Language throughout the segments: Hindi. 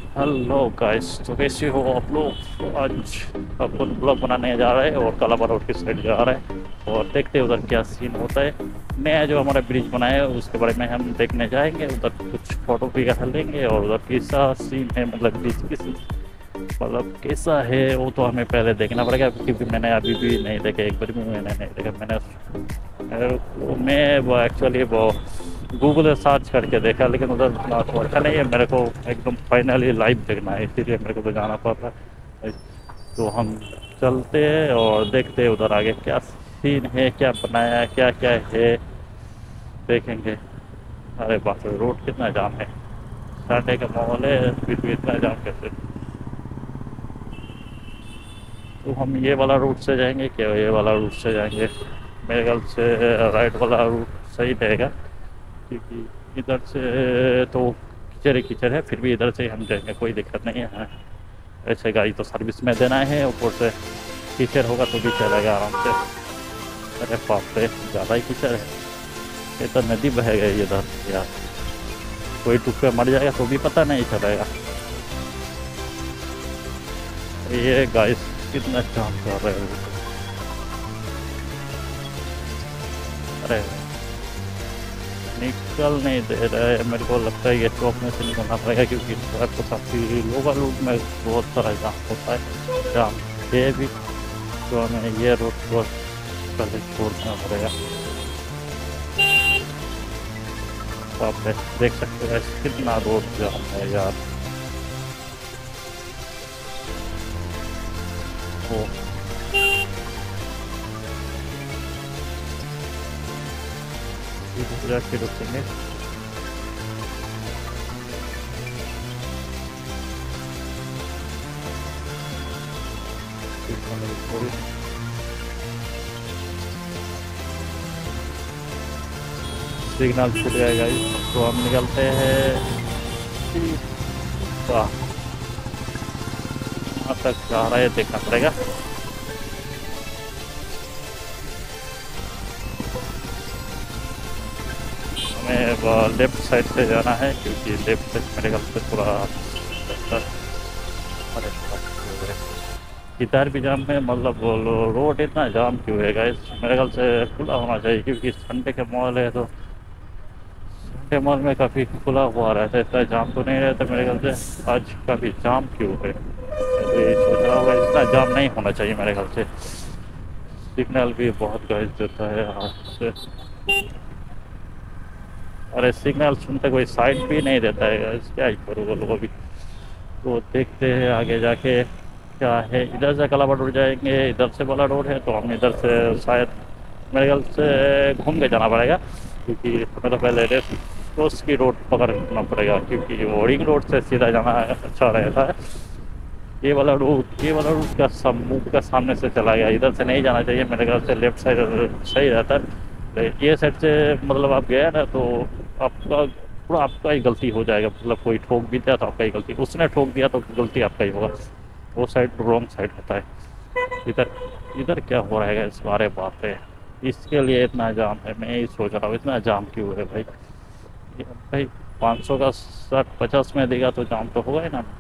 हेलो गाइस, तो कैसे हो आप लोग। आज आपको ब्लॉग बनाने जा रहे हैं और कलाबा रोड की साइड जा रहे हैं और देखते हैं उधर क्या सीन होता है। नया जो हमारा ब्रिज बनाया है उसके बारे में हम देखने जाएंगे, उधर कुछ फोटो वगैरह लेंगे और उधर कैसा सीन है, मतलब ब्रिज किस मतलब कैसा है वो तो हमें पहले देखना पड़ेगा, क्योंकि मैंने अभी भी नहीं देखा, एक बार भी मैंने नहीं देखा। मैं वो एक्चुअली वो गूगल से सर्च करके देखा, लेकिन उधर उतना तो अच्छा नहीं है। मेरे को एकदम फाइनली लाइव देखना है, इसीलिए मेरे को तो जाना पड़ रहा है। तो हम चलते हैं और देखते हैं उधर आगे क्या सीन है, क्या बनाया है, क्या क्या है, देखेंगे। अरे बाप रे, रोड कितना जाम है। संडे का माहौल है फिर भी इतना जाम कैसे। तो हम ये वाला रूट से जाएंगे क्या ये वाला रूट से जाएंगे? मेरे ख्याल से राइट वाला रूट सही रहेगा, क्योंकि इधर से तो कीचड़ ही कीचड़ है, फिर भी इधर से ही हम जाएंगे, कोई दिक्कत नहीं है। ऐसे गाड़ी तो सर्विस में देना है, ऊपर से कीचड़ होगा तो भी चलेगा आराम से। अरे बाप रे, ज़्यादा ही कीचड़ है। ये तो नदी बह गई इधर यार, कोई टूट पे मर जाएगा तो भी पता नहीं चलेगा। ये गाइस कितना जाम कर रहे हो। अरे निकल नहीं दे रहा है, मेरे को लगता है ये चौक में से निकलना पड़ेगा, क्योंकि ट्रैक तो काफ़ी लोकल रूट में बहुत सारा जाम होता है। जाम ये भी तो हमें ये रोड को पहले छोड़ना पड़ेगा। तो आप देख सकते हैं कितना रोड जाम है यार। वो जाके रुकेंगे। सिग्नल छूट जाएगा, तो हम निकलते हैं। वाह, कहाँ तक जा रहा है देखना पड़ेगा। हमें लेफ्ट साइड से जाना है, क्योंकि लेफ्ट साइड मेरे ख्याल से थोड़ा अरे इधर भी जाम है, मतलब वो रोड इतना जाम क्यों है गाइस? मेरे ख्याल से खुला होना चाहिए, क्योंकि संडे के मॉल है तो संडे मॉल में काफ़ी खुला हुआ रहता है, इतना जाम तो नहीं रहता मेरे ख्याल से। आज काफ़ी जाम क्यों है, तो ये सोच रहा होगा इतना जाम नहीं होना चाहिए मेरे ख्याल से। सिग्नल भी बहुत गाइस देता है आज से। अरे सिग्नल सुनते कोई साइड भी नहीं देता है गाइस, क्या ही करूँ बोलो अभी। तो देखते हैं आगे जाके क्या है। इधर से कलाबा रोड जाएंगे, इधर से वाला रोड है, तो हम इधर से शायद मेरे ख्याल से घूम के जाना पड़ेगा, क्योंकि हमें तो पहले रेस कोस की रोड पकड़ना पड़ेगा, क्योंकि वो रिंग रोड से सीधा जाना अच्छा रहता है। ये वाला रूट का मुँह का सामने से चला गया, इधर से नहीं जाना चाहिए मेरे ख्याल से, लेफ्ट साइड सही रहता है। ये साइड से मतलब आप गए ना तो आपका पूरा आपका ही गलती हो जाएगा, मतलब कोई ठोक भी दिया तो आपका ही गलती, उसने ठोक दिया तो गलती आपका ही होगा। वो साइड रॉन्ग साइड होता है। इधर इधर क्या हो रहा है इस बारे बाप है, इसके लिए इतना जाम है। मैं यही सोच रहा हूँ इतना जाम क्यों है भाई। भाई 500 का 60-50 में देगा तो जाम तो होगा ही ना।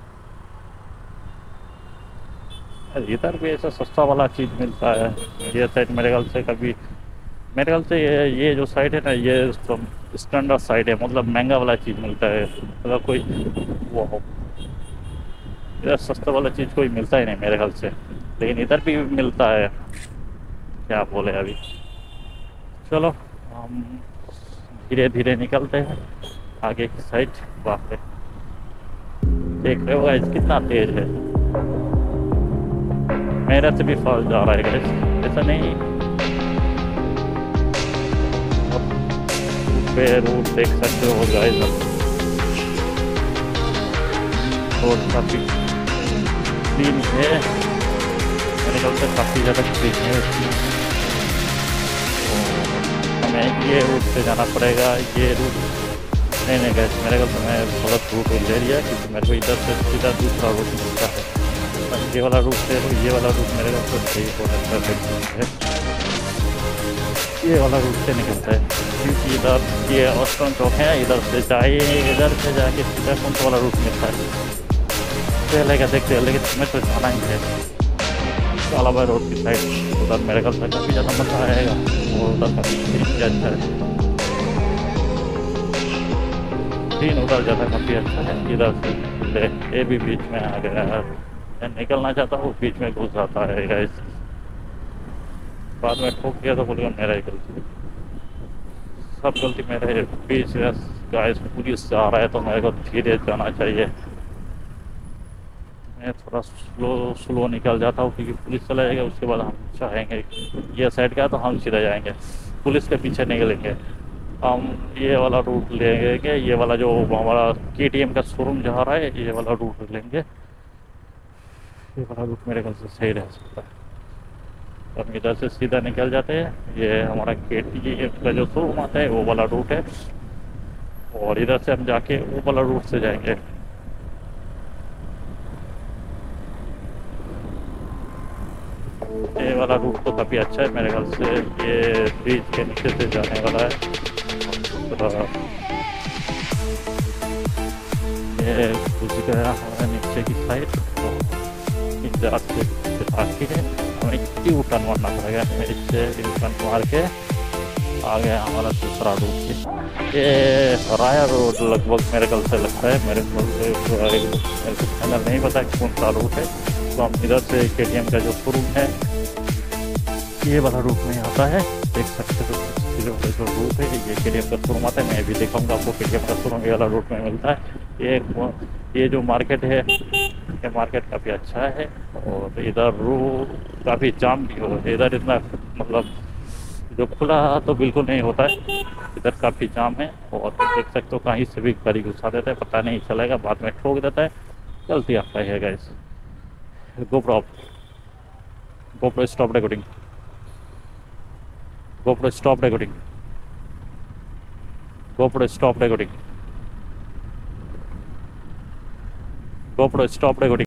इधर भी ऐसा सस्ता वाला चीज़ मिलता है। ये साइड मेरे ख्याल से कभी मेरे ख्याल से ये जो साइड है ना, ये स्टैंडर्ड साइड है, मतलब महंगा वाला चीज़ मिलता है। मतलब कोई वो इधर सस्ता वाला चीज़ कोई मिलता ही नहीं मेरे ख्याल से, लेकिन इधर भी मिलता है। क्या बोले अभी, चलो हम धीरे धीरे निकलते हैं आगे की साइड। बाप रे, देख रहे हो गाइस कितना तेज है। मेरे से भी फास्ट जा रहा है गाइस, ऐसा नहीं। पे रूट देख सकते हो गाइस, रोड काफ़ी क्लीन है मेरे ख्याल से, काफ़ी ज़्यादा क्लीन है उसकी। तो हमें ये रूट से जाना पड़ेगा। ये रूट नहीं गाइस, मेरे ख्याल से मैं गलत रूट ले लिया, क्योंकि मेरे को इधर से सीधा दूसरा रूट मिलता है। ये वाला रूट है, ये वाला रूट मेरे ख्याल से सही हो सकता है। ये वाला रूट से निकलता है, क्योंकि इधर ये ऑस्ट्रन चौक है, इधर से जाइए, इधर से जाके सीधा कौन सा वाला रूट मिलता है। चलेगा देखते हैं, लेकिन तुम्हें तो जाना ही है कालाबाई रोड की साइड। उधर मेरे ख्याल से काफ़ी ज़्यादा मजा आएगा और उधर का सीन भी अच्छा है, सीन उधर ज़्यादा काफ़ी अच्छा है। इधर से ये भी बीच में आ गया है, मैं निकलना चाहता हूँ बीच में घुस जाता है गाइस। बाद में ठोक दिया तो बोलेगा मेरा ही गलती, सब गलती मेरा है। बीच में गाइस पुलिस से आ रहा है तो मेरे को धीरे जाना चाहिए। मैं थोड़ा स्लो स्लो निकल जाता हूँ क्योंकि पुलिस चला जाएगा, उसके बाद हम चाहेंगे ये साइड का तो हम सीधा जाएंगे, पुलिस के पीछे निकलेंगे। हम ये वाला रूट लेंगे, ये वाला जो हमारा KTM का शोरूम जा रहा है ये वाला रूट लेंगे। ये वाला रूट मेरे ख्याल से सही रह सकता है। हम इधर से सीधा निकल जाते हैं, ये हमारा KTM का जो शोरूम आता है वो वाला रूट है, और इधर से हम जाके वो वाला रूट से जाएंगे। ये वाला रूट तो काफ़ी अच्छा है मेरे ख्याल से, ये ब्रिज के नीचे से जाने वाला है। ये घुस गया हमारे नीचे की साइड, तो इस रास्ते से आके हमें यू टर्न मारना पड़ेगा। इससे यू टर्न मार के आ गया हमारा दूसरा रूट। ये राया रोड लगभग मेरे ख्याल से लगता है, मेरे को फाइनल नहीं पता कौन सा रूट है। तो हम इधर से KTM का जो शोरूम है ये वाला रूट में आता है, देख सकते हो जो रूट है ये KTM का शोरूम आता है। मैं भी दिखाऊंगा आपको KTM का शोरूम ये वाला रूट में मिलता है। ये जो मार्केट है ये मार्केट काफ़ी अच्छा है, और इधर रूट काफ़ी जाम भी हो, इधर इतना मतलब जो खुला तो बिल्कुल नहीं होता है, इधर काफ़ी जाम है। और देख सकते हो कहीं से भी गाड़ी घुसा देता है, पता नहीं चलेगा, बाद में ठोक देता है, गलती आपका है guys. GoPro stop recording, GoPro stop recording, GoPro stop recording, GoPro stop recording।